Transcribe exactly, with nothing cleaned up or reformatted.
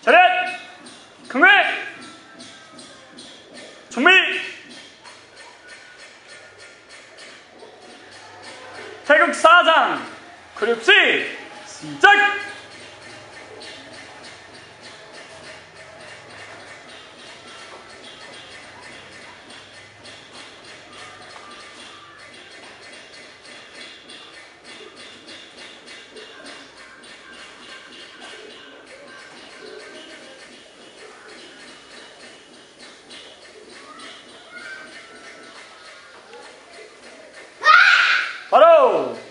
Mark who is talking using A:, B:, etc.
A: 차렷! 경례! 준비! 태극 사장 그립시 시작! 바로